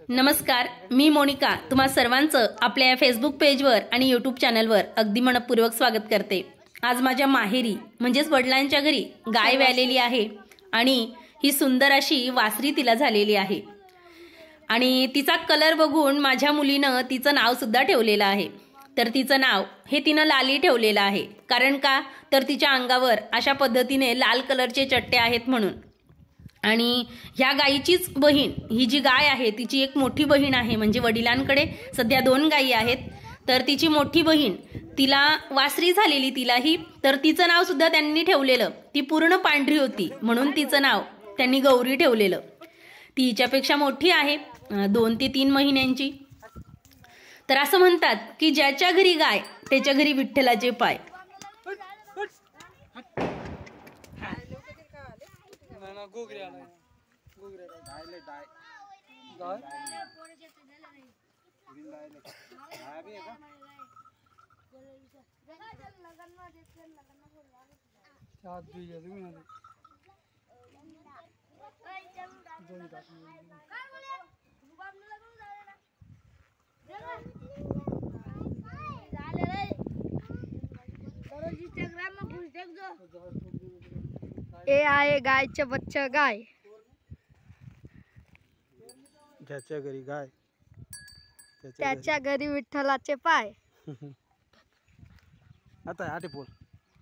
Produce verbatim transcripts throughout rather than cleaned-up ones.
नमस्कार, मी मोनिका तुम्हा सर्वांचं आपल्या फेसबुक पेजवर आणि यूट्यूब चॅनलवर अगदी मनपूर्वक स्वागत करते। आज माझ्या माहेरी म्हणजेच वडिलांच्या घरी गाय व्यालेली आहे आणि ही सुंदर अशी वासरी तिला झालेली आहे आणि तिचा कलर बघून माझ्या मुलीनं तिचं नाव सुद्धा ठेवलेलं आहे। तर तिचं नाव हे तिनं लाली ठेवलेलं आहे, कारण का तर तिच्या अंगावर अशा पद्धतीने लाल कलरचे चट्टे आहेत म्हणून। आणि ह्या गायीचीच बहीण, ही जी गाय आहे तिची एक मोठी बहीण आहे, म्हणजे वडिलांकडे सध्या दोन गायी आहेत, तर तिची मोठी बहीण तिला वासरी झालेली तिलाही, तर तिचं नाव सुद्धा त्यांनी ठेवलेलं। ती पूर्ण पांढरी होती म्हणून तिचं नाव त्यांनी गौरी ठेवलेलं। ती हिच्यापेक्षा मोठी आहे, दोन ते तीन महिन्यांची। तर असं म्हणतात की ज्याच्या घरी गाय त्याच्या घरी विठ्ठलाचे पाय। गोगरे आला गोगरे डायले डाय डाय ग्रीन डायले डाय भी है का क्या दुई है दुई ना दोन दात काय बोले रुबाब न लगून झाले ना झाले रे दररोज इंस्टाग्राम में घुस देख जो ए आहे गायचे बच्चे गाय, ज्याच्या घरी गाय त्याच्या घरी विठ्ठलाचे पाय। आता आटे बोल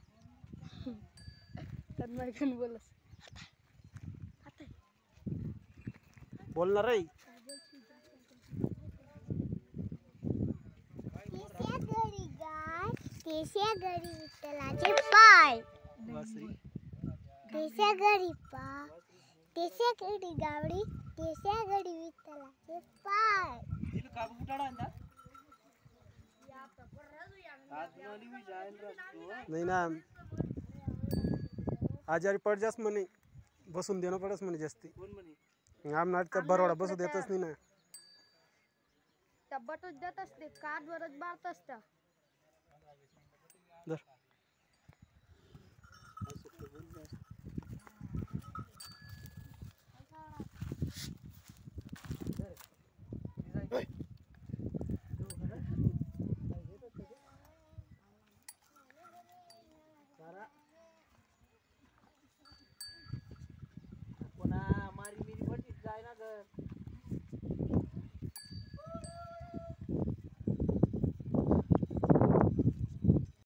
तन्मयकन बोलस बोलणार रे। त्याच्या घरी गाय त्याच्या घरी विठ्ठलाचे पाय। वासरी त्याच्या घरी पा त्याच्या घरी गावडी त्याच्या घरी विठ्ठलाचे पाय। नाही ना, आजारी पड जास म्हणे, बसून देणं पडस म्हणे जास्ती। आम नाटकात बरोडा बसू देतच नाही ना, टब्बाटच देत असते, कात वरच बाळत असतं।